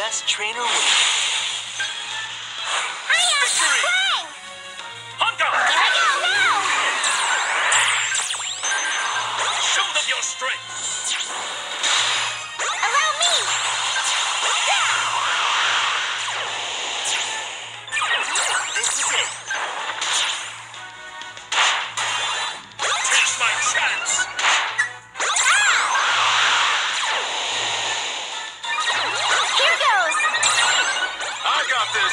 last trainer wins. Victory! Bang! Hunter! Here I go! Now! Show them your strength! Allow me! This is it. Taste my chance! Here goes! I got this!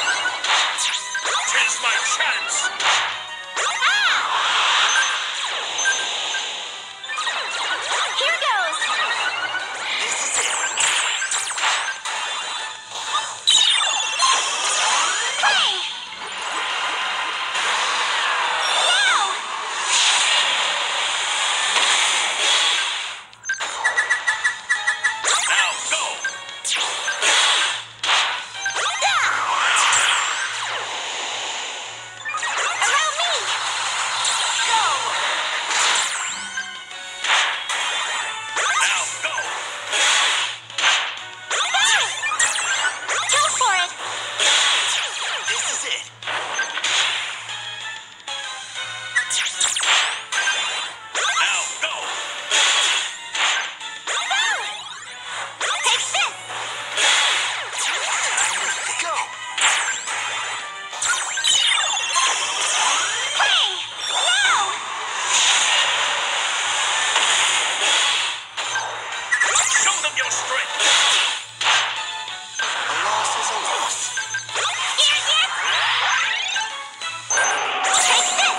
Taste my chance! Here goes! This is it. Hey! Now! Now go! Allow me! Go! Now go! Go for it! This is it. Now go! Take this! Go. Hey! Now! Show them your strength! A loss is a loss. Here, here! Take this!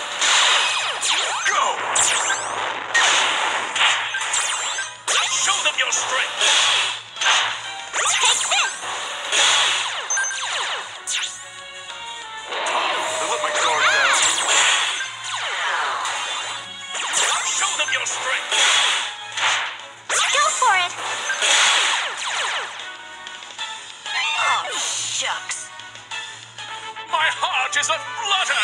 Go. Show them your strength! Take this! I let my guard down. Show them your strength! Go for it! Oh, shucks. My heart is aflutter!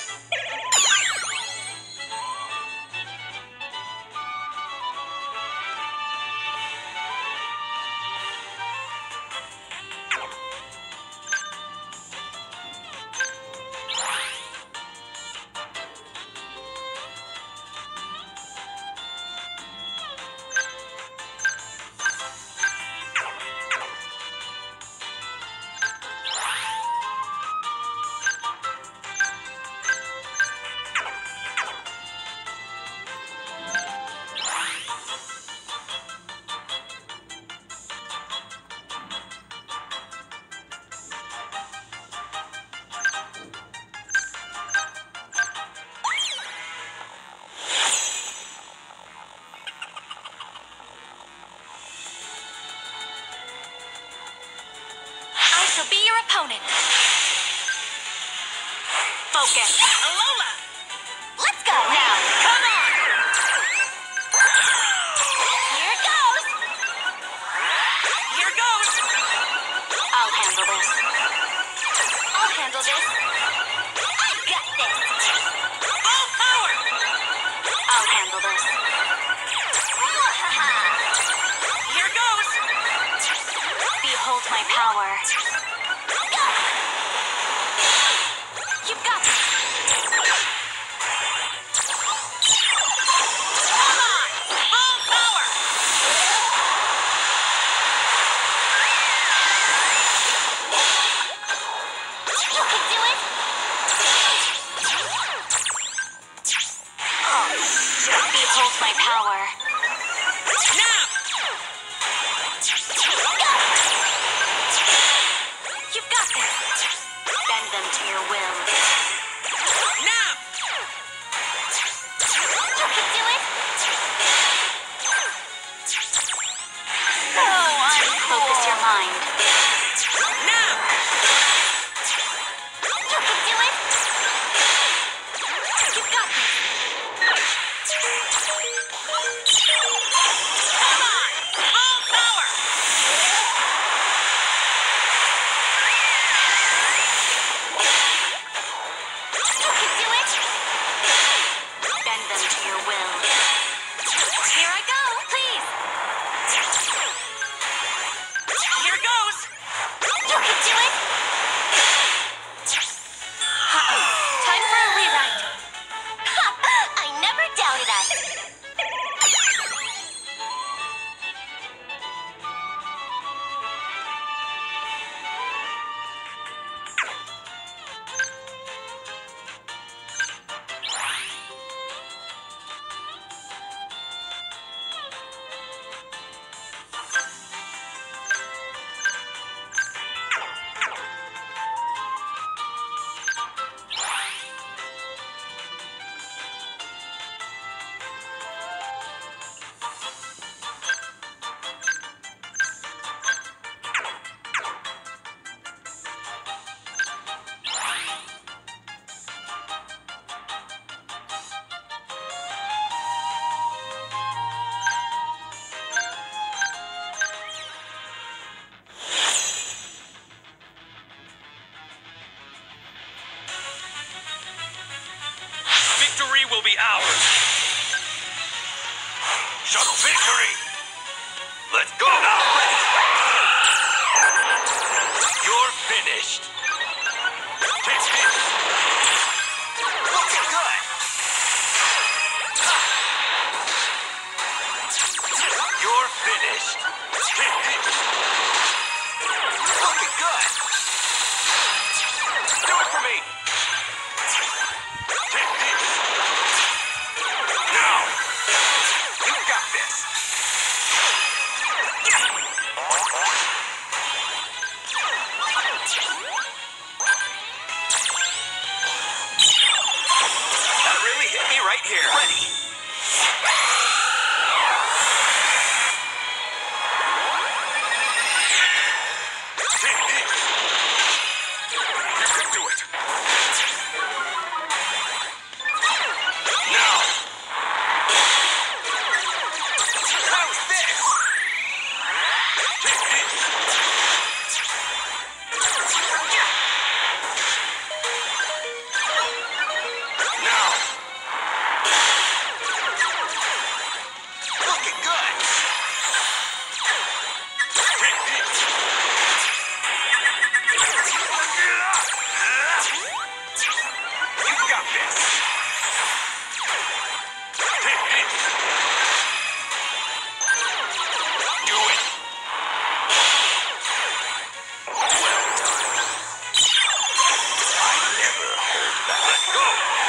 I shall be your opponent. Focus. Alola! Let's go. Now, come on. Here goes. Here goes! I'll handle this. I'll handle this. I got this. Full power! I'll handle this. Here goes! Behold my power. You've got this. Come on! Full power! You can do it. Oh, shit. Behold my power. Now! You've got this. Bend them to your will. Now! You can do it. Oh, I'm focus your mind. Now! You can do it. You've got this. Come on! Full power! You can do it. Bend them to your will. Here I go, please. Here goes! will be ours. Shuttle victory. Let's go now. You're finished. Take this. Looking good. You're finished. Take this. Looking good. Do it for me. Take this. Now. You got this. That really hit me right here. Ready. Take this. You can do it. Now. How's this? Take this. Now. Looking good. Take this. You got this. Take this. Do it. Well done. I never hold back. Let's go.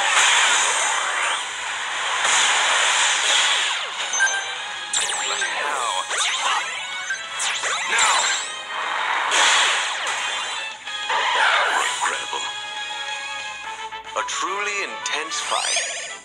But how? Now. Incredible. A truly intense fight.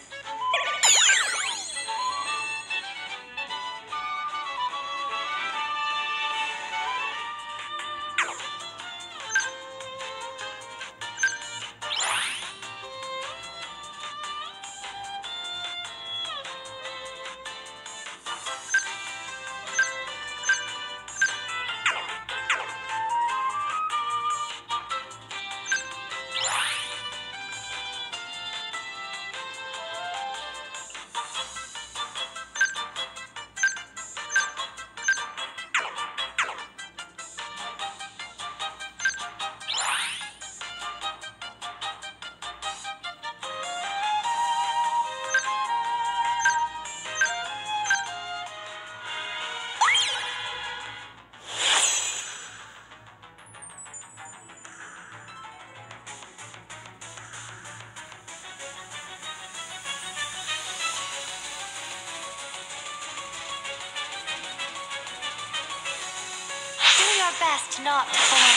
Do your best not to fall.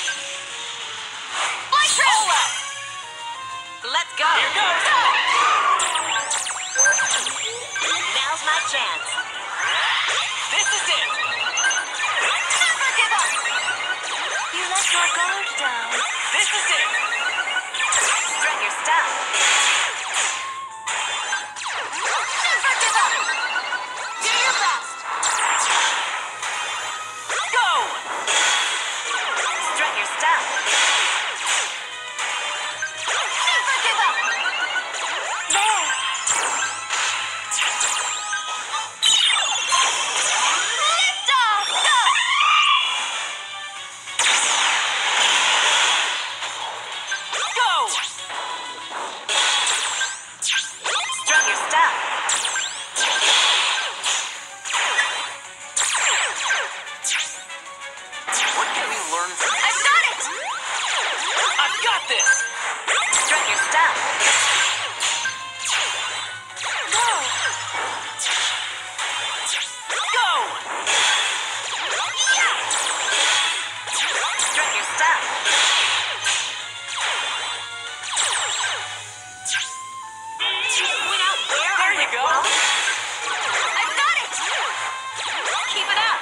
Flight drill! Let's go. Here goes. Now's my chance. This is it. Never give up. You let your guard down. This is it. Strut your stuff. Never give up. Do your best. Go. Strut your stuff. Never give up. There. Lift off. Go. Go. Strut your stuff. What can we learn from this? I've got it. I've got this. Strut your stuff. Go. Go. Yeah. Strut your stuff. Went out where? There you go. I've got it. Keep it up.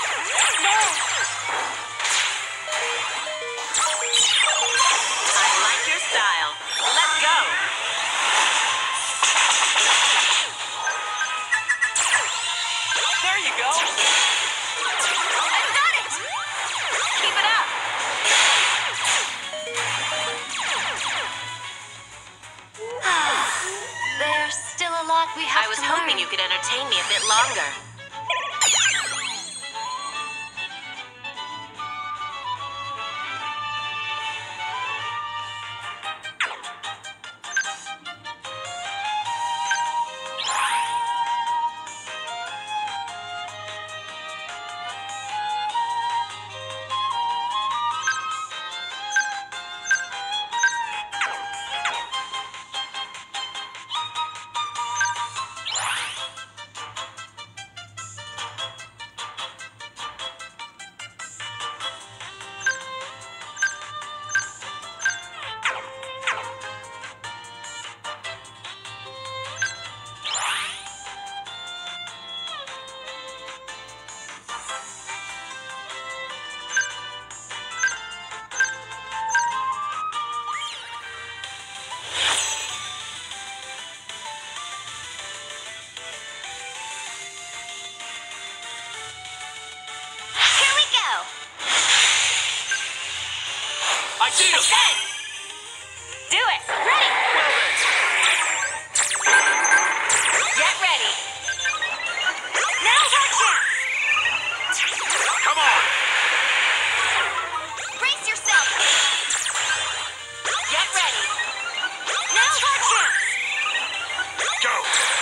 No. I hoping you could entertain me a bit longer. I see him! Again! Do it! Ready! Well then! Get ready! Now's our chance! Come on! Brace yourself! Get ready! Now's our chance! Go!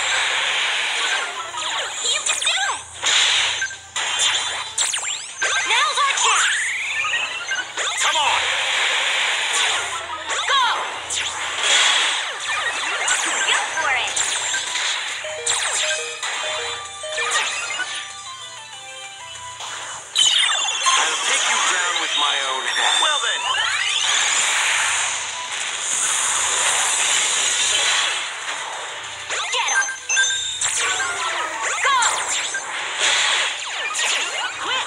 You can do it! Now's our chance! Come on! Go! Go for it! I'll take you down with my own hand. Well then! Get him! Go! Quit!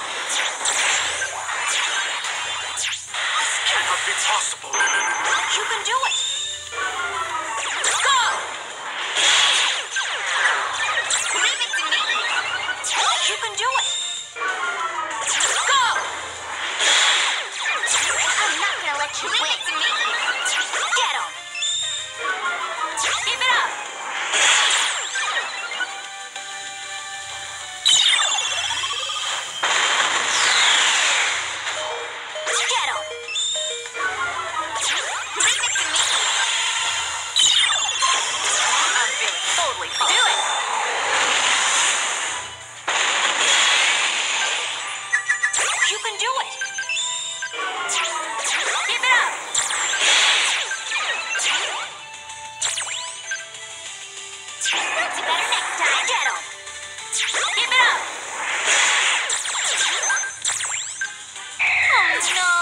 Cannot be possible. You can do it! Go! Leave it to me! You can do it! Go! I'm not gonna let you win. Leave it to me! Get him! Give it up! Get him! Leave it to me! I'm feeling totally fine. Do it! You can do it! Give it up! That's better next time. Get him! Give it up! Oh no!